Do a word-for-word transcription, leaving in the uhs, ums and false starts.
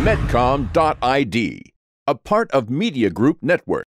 medcom dot I D, a part of Media Group Network.